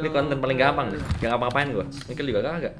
Ini konten paling gampang nih. Gak ngapa-ngapain gua. Ngekill juga kagak.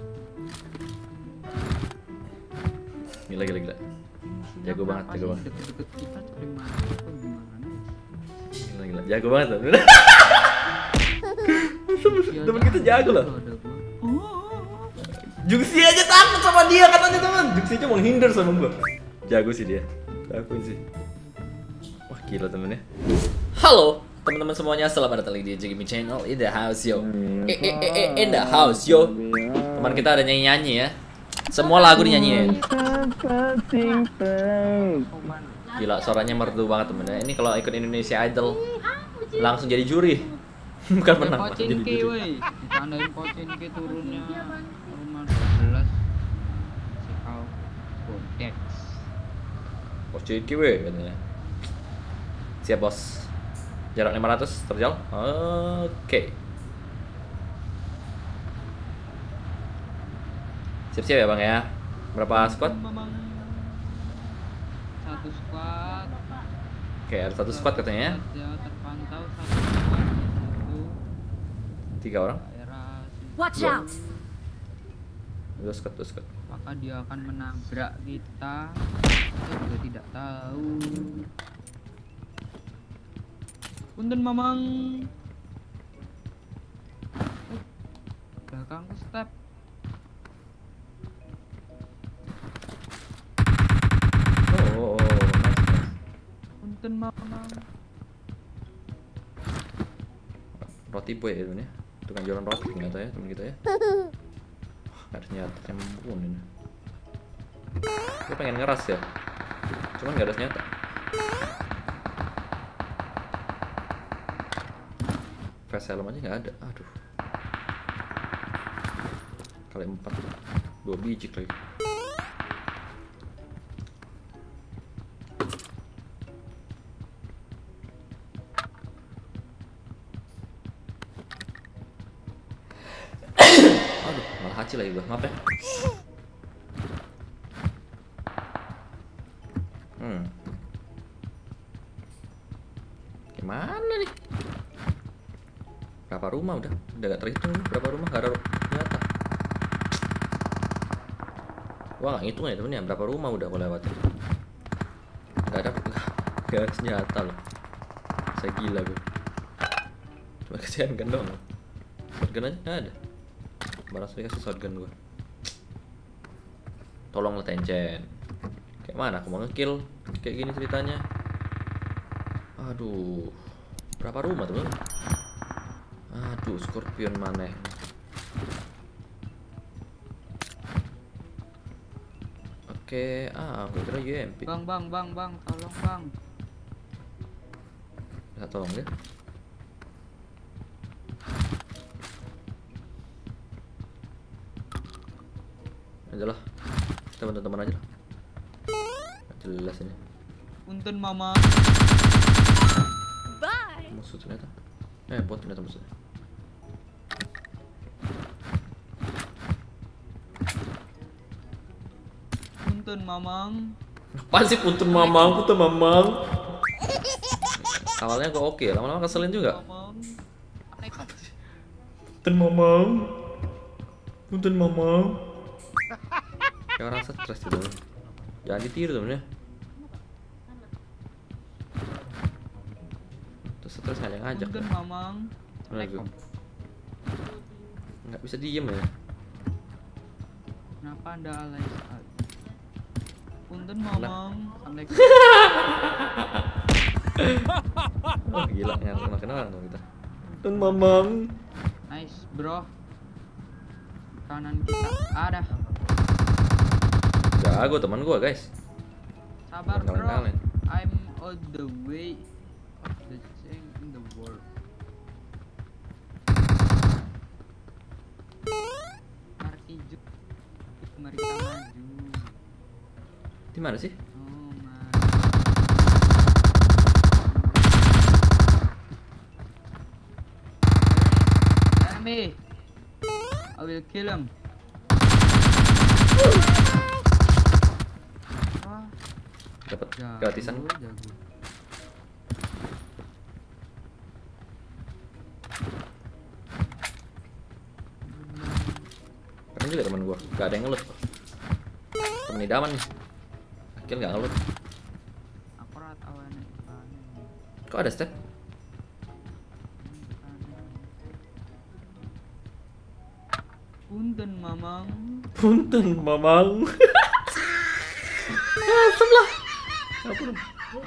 Gila. Jago banget. Deket-deket kita cari mati apa gimana? Gila. Jago banget tuh. Temen kita jago loh. Juksi aja takut sama dia katanya teman. Juksi aja menghindar sama gua. Jago sih dia. Akuin sih. Wah gila temennya. Halo teman-teman semuanya, selamat datang lagi di Jigimi Channel. In the house yo. In the house yo. Teman kita ada nyanyi-nyanyi ya. Semua lagu dinyanyiin. Gila, suaranya merdu banget temennya. Ini kalau ikut Indonesia Idol langsung jadi juri. Bukan menang, langsung jadi juri. Ditandain Pochinki turunnya rumah 12. Sekau konteks. Pochinki weh katanya. Siap bos. Jarak 500 terjal. Oke. Siap-siap ya bang ya. Berapa squad? Satu squad. Oke, ada satu squad katanya. Ya, terpantau satu squad. Itu 3 orang. daerah Watch out! 2 squad. apakah dia akan menabrak kita? Saya juga tidak tahu. Punten mamang. Belakangku step. Oh, nice. Punten mamang. Roti boy ya temen ya. Tukang jualan roti ternyata ya temen kita ya. Wah, ternyata ampun ini. Gue pengen ngeras ya. Cuman gak ada senjata. Face helm aja nggak ada. Aduh. Kali 4. 2 biji lagi. Aduh, malah haci lagi gua. Maaf ya. Gimana nih? Berapa rumah udah gak terhitung nih. Berapa rumah gak ada senjata. Wah gak ngitung ya temennya. Berapa rumah udah aku lewatin. Gak ada senjata loh. Saya gila gue. Cuma kesian kan dong. Shotgun aja gak ada. Barang saya kasih shotgun gue. Tolonglah Tencent. Kayak mana aku mau ngekill kayak gini ceritanya. Aduh. Berapa rumah temen? Aduh, Scorpion mana? Oke, aku kira UMP. Bang, tolong bang. Nggak tolong dia. Aja lah, kita bantu teman aja lah. Nggak jelas ini. Punten mama. Bye! Musuh ternyata. Bot ternyata musuhnya. Punten mamang. Apaan sih punten mamang? Awalnya kok oke, lama-lama keselin juga. Mamang. Punten mamang. Kayak orang stres gitu. Jangan ditiru temennya. Terus stres ngajak. Punten mamang. Nggak bisa diem ya. Kenapa anda alay sekali? Punten mamang. Assalamualaikum. Oh gila, nggak makan orang dong kita. Punten mamang. Nice bro. Kanan kita ada. Jago teman gua guys. Sabar bro. Kalian. I'm on the way of the thing in the world. Mari kita maju. Di mana sih? Oh man. Enemy. I will kill him. Wah, Dapat jago, gratisan. jago. juga teman gua. Gak ada yang ngelut kok. Temen idaman nih. Akil gak ngelut. Aku ora tau enek ban. Kok ada step? Punten mamang. Punten mamang. Asem lah. Apa dong?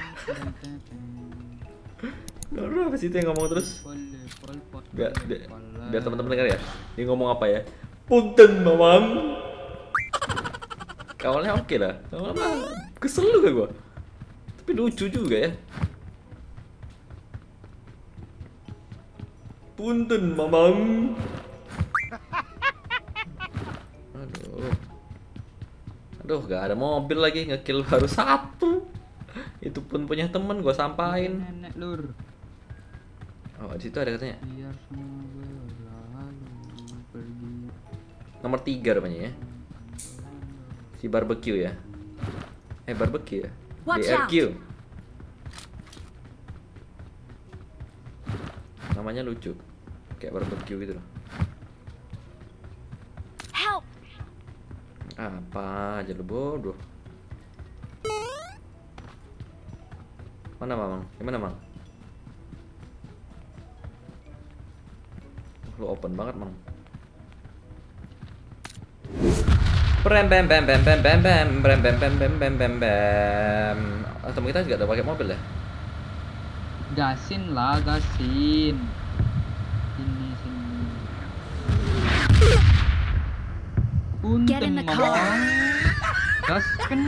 Baru apa sih itu yang ngomong terus? Biar teman-teman dengar ya. Dia ngomong apa ya? Punten mamang. Awalnya oke lah. Awalnya kesel juga gua. Tapi lucu juga ya. Punten mamang. Aduh, gak ada mobil lagi, ngekill baru 1. Itu pun punya temen, gua sampain. Nenek lur. Oh, di situ ada katanya. Biar semua berlalu pergi. Nomor 3 rupanya ya. Si barbecue ya. Barbecue ya. Watch BRQ. Namanya lucu. Kayak barbecue gitu loh. Help! Apa aja lu bodoh. Mana Mamang? Gimana Mang? Lu open banget Mang. Brem bam bam bam bam bam bam brem bam bam bam bam bam bam. Temen kita juga udah pakai mobil ya? Gasin lah, gasin. Sini. Get in Punten the car. mamang. Gasken.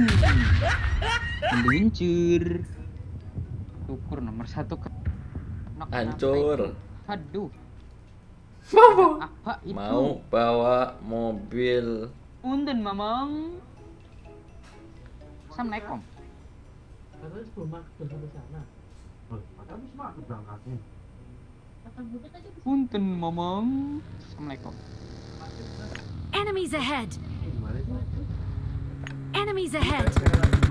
Meluncur. Syukur nomor 1 ke. Hancur. Aduh. Mau Apa itu? mau bawa mobil. Punten mamang. Assalamualaikum. Karena sebelum masuk sampai sana. Tapi semangat berangkatnya. Punten mamang. Assalamualaikum. Enemies ahead! Gimana sih? Enemies ahead! Enemies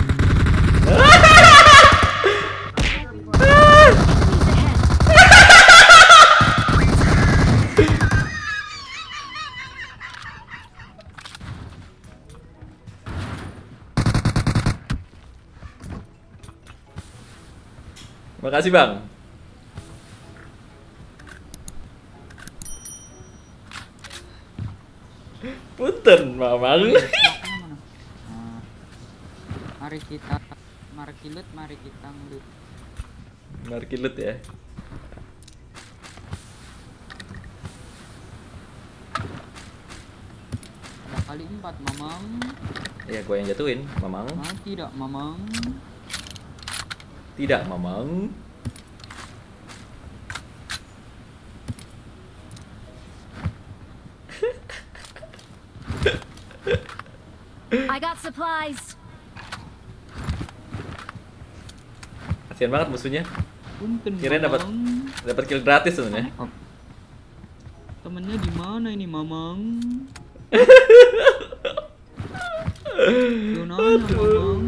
ahead! Makasih Bang. Punten Mamang. Mari kita markilut, mari kita ngelut. Markilut ya. Ada kali 4 mamang. Ya gue yang jatuhin, Mamang. Tidak mamang. Tidak, Mamang. I got supplies! Kasian banget musuhnya. Punten Kirain dapat mamang. dapat kill gratis sebenarnya. Temennya di mana ini mamang? Donanya mamang.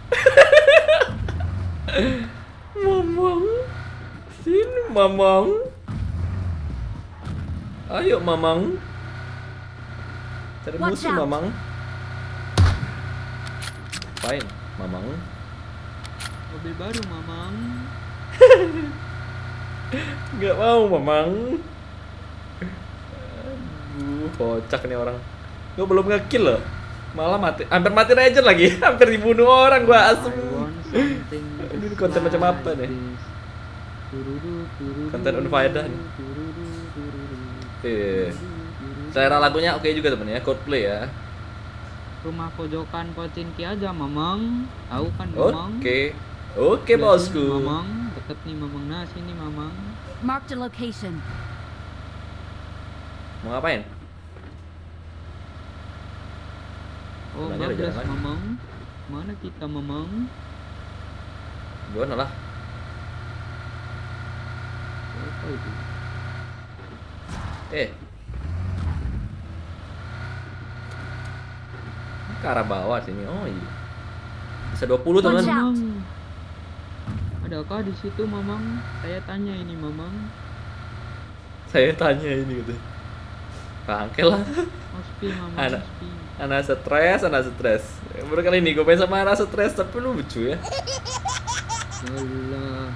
Mamang. Sini Mamang. Ayo Mamang. Cari Watch musuh out. Mamang. Apain Mamang? Mobil baru mamang. Nggak mau Mamang. Aduh, kocak nih orang. Gue belum nge-kill loh. Malah mati, hampir mati Ranger lagi. Hampir dibunuh orang gua asem. Ini konten macam apa nih? Konten unfaedah nih. Selera lagunya oke juga temen ya, Coldplay ya. Rumah pojokan Pocinki aja mamang. Tahu kan mamang? Oke Sebelah bosku. sini, mamang, deket nih mamang. Nah sini mamang. Marked a location. Mau ngapain? Oh Sebenarnya ada bablas jalan lagi. mamang. Mana kita mamang? Gimana lah? Apa itu? Ke arah bawah sini. Oh iya. Bisa 20 teman. Watch out. Mamang. Adakah di situ mamang? Saya tanya ini mamang. Saya tanya ini gitu. Bangke lah. Ospi mamang. Anak. Ospi. Anak stres. Baru kali ini gue main sama anak stres tapi lucu ya. Allah.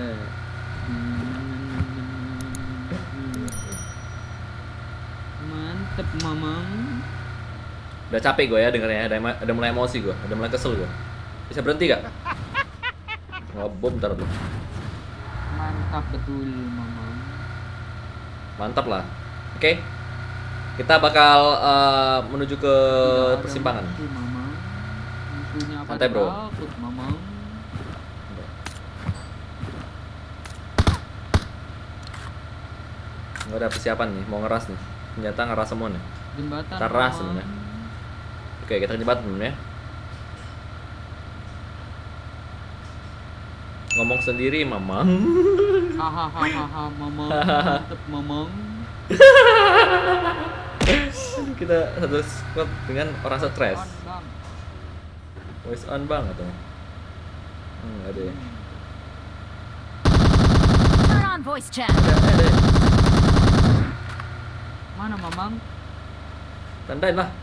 Mantep mamang. Udah capek gue ya dengernya, udah mulai emosi gue, udah mulai kesel gue. Bisa berhenti gak? Ngebom ntar lu. Mantap betul mamang. Mantap lah. Oke. Kita bakal menuju ke Tidak ada persimpangan. musuh, mamang. Musuhnya pada Santai, bro. takut mamang. Nggak ada persiapan nih, mau ngeras nih. Ternyata ngeras semua nih. Jembatan Ntar ras mamang. sebenarnya. Oke, kita ke jembatan dulu ya. Ngomong sendiri, mamang. Hahaha mamang. Mantep mamang. Kita satu squad dengan orang stres. On, Bang. Voice on banget tuh. Nggak ada ya. Turn on voice chat. Ada ya. Mana mamang? Tandain lah.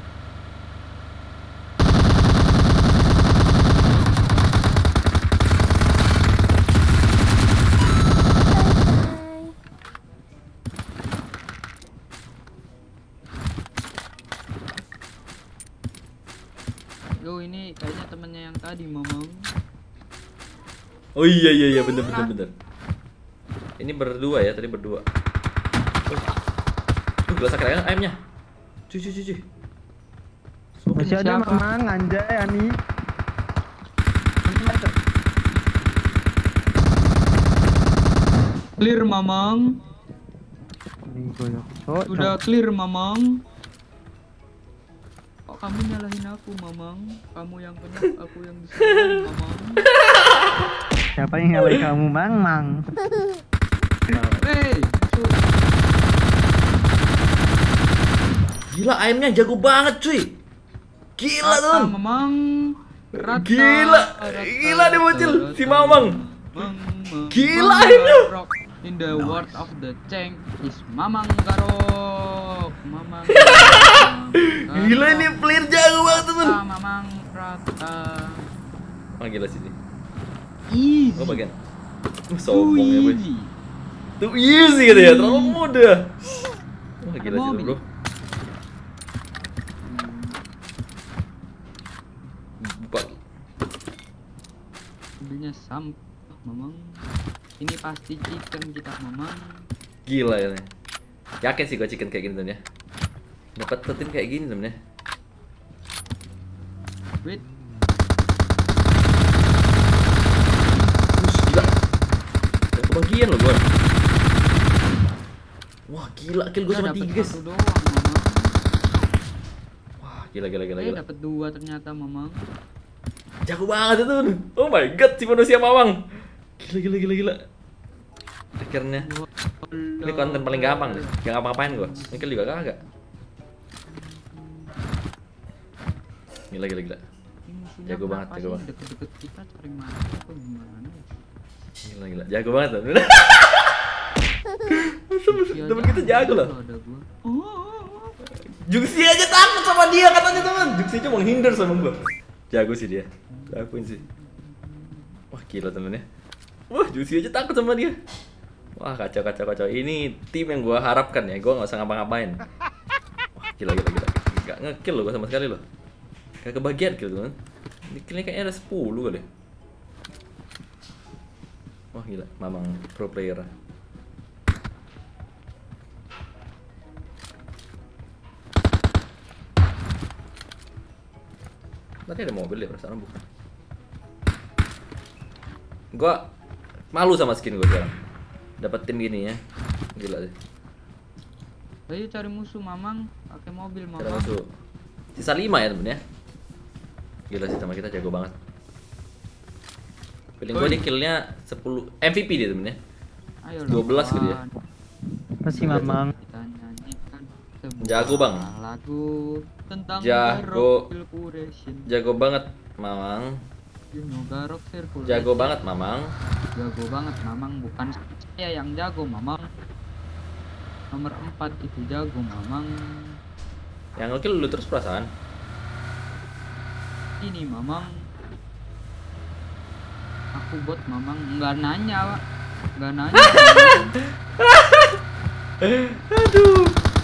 Yo ini kayaknya temennya yang tadi mamang. Oh iya bener. Ini berdua ya, tadi berdua. Gila sakit kan ayamnya. Cuy. Masih ada Siapa? mamang, anjay Ani. Clear mamang. Ini goyok. So, Udah clear mamang. Kok kamu nyalahin aku mamang? Kamu yang benar, aku yang disalahin mamang. siapa yang nyalain kamu, Mang? Hey, musuh. Gila ayamnya jago banget cuy. Gila Rata, tuh. mamang. Rata, Gila. rata, Gila dia bocil, rata, si Mamang. Gila Mamang aimnya. Garok. In the word of the tank is Mamang Garok. Mamang Garok. Gila ini player jago banget temen. Rata, Mamang rata. Oh gila sini. Easy. Oh bagian. Sombong ya boy. Easy. Tuh easy gitu ya, terlalu mudah. Wah gila sih Mobil. bro. Bak. Mobilnya sampah Mamang. Ini pasti chicken kita Mamang. Gila ya. Yakin sih gua chicken kayak gini temen ya. Dapat tetin kayak gini temen ya. Wait. Gila. Gak kebagian loh gua. Wah gila kill gua cuma 3 guys. Satu doang Mamang. Wah gila. Dapat 2 ternyata Mamang. Jago banget itu. Oh my god si manusia Mamang. Gila. Akhirnya ini konten paling gampang nih. Gak ngapa-ngapain gua. Kill juga kagak. Gila. Ini musuhnya Jago banget, kenapa jago sih banget. deket-deket kita cari mati apa gimana ya? Gila. Jago banget tuh. Iya, Temen kita jago loh. ada gua. Juksi aja takut sama dia katanya teman. Juksi cuma menghindar sama gua. Jago sih dia. Jagoin sih. Wah gila temennya. Wah Juksi aja takut sama dia. Wah kacau. Ini tim yang gua harapkan ya. Gua nggak usah ngapa-ngapain. Wah gila. Gak ngekill loh gua sama sekali loh. Gak kebagian kill teman. Ini killnya kayaknya ada 10 kali. Wah gila, Mamang pro player. Tadi ada mobil ya perasaan bukan. Gua malu sama skin gua sekarang. Dapat tim gini ya. Gila deh. Ayo cari musuh Mamang, pakai mobil Kita Mamang. masuk. Sisa 5 ya temen ya. Gila sih sama kita jago banget. Feeling gua Oi. di killnya 10 MVP dia temen ya. Ayo 12 kali ya. lawan. Masih Mamang. Kita nyanyikan sebuah Jago, Bang. lagu tentang Jago. Garok Circulation. Jago banget Mamang. You know Garok Circulation. Jago banget Mamang. Jago banget Mamang, bukan saya yang jago Mamang. Nomor 4 itu jago mamang. Yang ngekill lu terus perasaan. Ini mamang. Aku bot mamang, nggak nanya Pak. Nggak nanya. Aduh.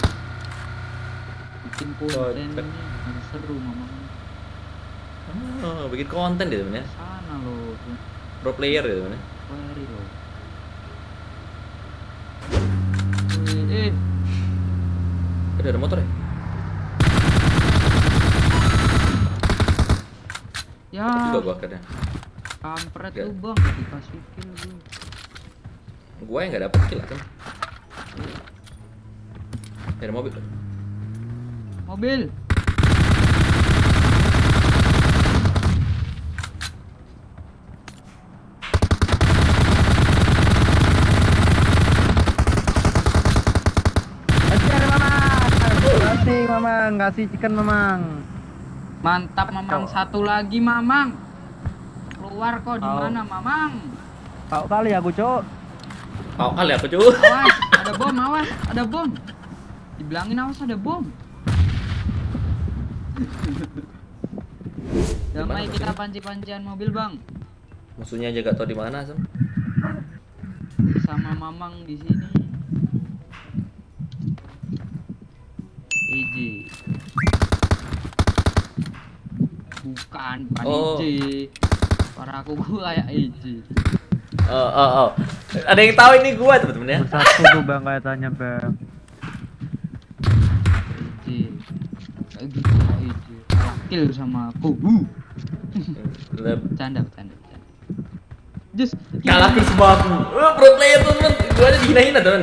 Bikin konten ini harus seru mamang. Oh, bikin konten gitu ya. Sana loh. Pro player gitu ya. Query loh. Ada motor ya? Ya. Juga gua akhirnya. Kampret Gak. tuh bang, dikasih kill gue. Gua yang nggak dapet kill kan. Ada mobil. Mobil. Kasih mamang, kasih chicken mamang. Mantap mamang, satu lagi mamang. Keluar kok di mana mamang? Tahu kali aku cok. Oh, kali aku cuy. Awas, ada bom, awas, ada bom. Dibilangin awas ada bom. Damai kita panci-pancian mobil bang. Musuhnya aja gak tau di mana, Sam. Sama mamang di sini. Iji. Bukan, bukan Oh. Iji. Suara aku kayak Iji. Oh. Ada yang tahu ini gua teman-teman ya. Bersatu tuh bang kelihatannya bang. Iji. Kayak gitu kayak Iji. Kill sama aku. Bercanda. Just Kalah kill semua aku. Pro player teman. Gua ada dihina-hina teman.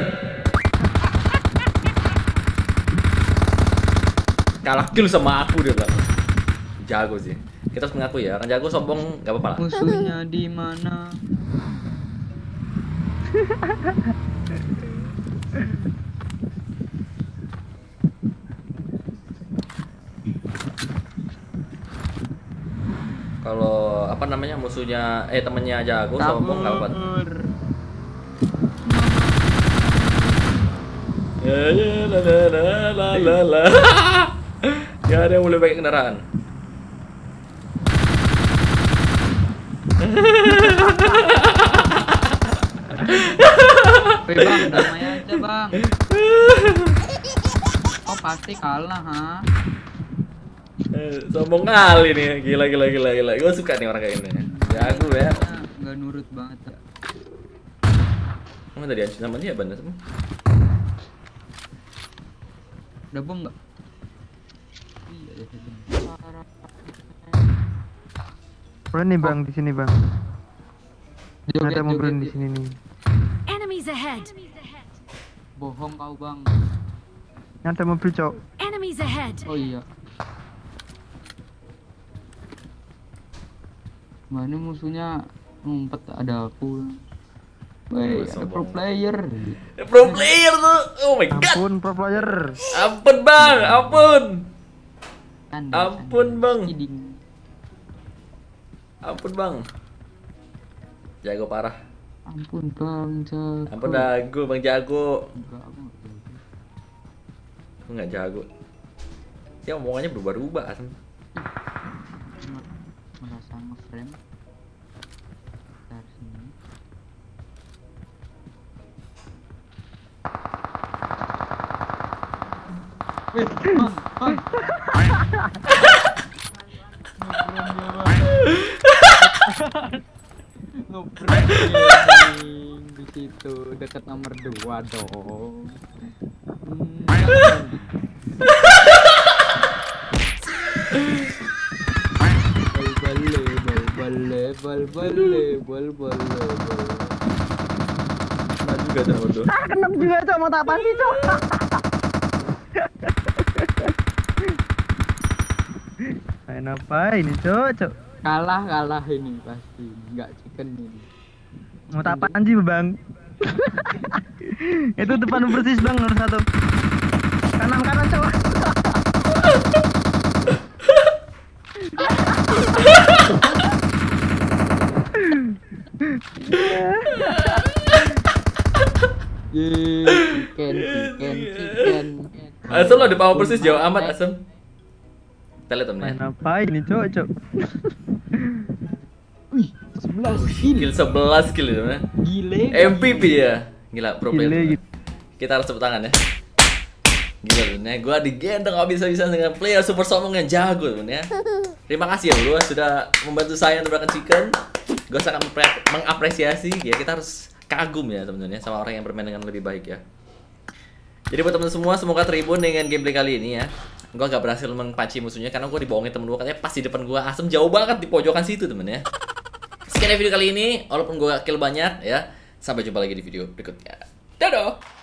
Kalah kill sama aku dia bilang. Jago sih. Kita harus mengaku ya, orang jago sombong gak apa-apa lah. musuhnya di mana? Kalau apa namanya musuhnya temennya jago sombong gak apa-apa. La. Gak ada yang boleh pakai kendaraan. Weh bang, damai aja bang. Oh pasti kalah ha. Sombong kali nih, gila. Gue suka nih orang kayak ini. Jago ya. Nggak nurut banget ya. Emang tadi anjing sama dia bener semua. Udah bom nggak? Iya deh. Berani bang di sini bang. Ada mobil di sini nih. Enemies ahead! Bohong kau bang. Ada mobil cok. Enemies ahead! Oh iya. Mana musuhnya ngumpet ada aku. Woi, ada pro player. Pro player tuh. Oh my god. Ampun pro player. Ampun bang, ampun. Canda, Ampun, canda. Bang. Kidding. Ampun bang. Jago parah. Ampun bang, jago. Ampun dago bang jago. Enggak, aku nggak jago. Aku nggak jago. Dia omongannya berubah-ubah asem. Merasa nge-frame dari sini. Wih, bang. Nge-frame di situ dekat nomor 2 dong. Bal. Nah juga tuh nomor 2. Kena juga cok, mau tak apaan sih cok? Main apa ini cok? Kalah ini pasti, nggak chicken ini. Mau tak apaan sih bang? Itu depan persis bang nomor 1. Kanan cok. Chicken. weekend. Asem lo di power persis jauh amat Asem. Kita lihat Main temennya. apa ini cok? Wih, 11 kill. Kill 11 kill temennya. Gile. MVP ya. Gila pro player. Gile, temen. gitu. Kita harus tepuk tangan ya. Gila temennya. Gua digendong habis-habisan dengan player super somong yang jago temennya. Terima kasih ya bro sudah membantu saya untuk makan chicken. Gue sangat mengapresiasi. Ya kita harus kagum ya teman-teman ya sama orang yang bermain dengan lebih baik ya. Jadi buat teman semua semoga terhibur dengan gameplay kali ini ya. Gue gak berhasil mengpanci musuhnya karena gue dibohongin temen gue katanya pas di depan gue. Asem jauh banget di pojokan situ temen ya. Sekian ya video kali ini. Walaupun gue kill banyak ya. Sampai jumpa lagi di video berikutnya. Dadah.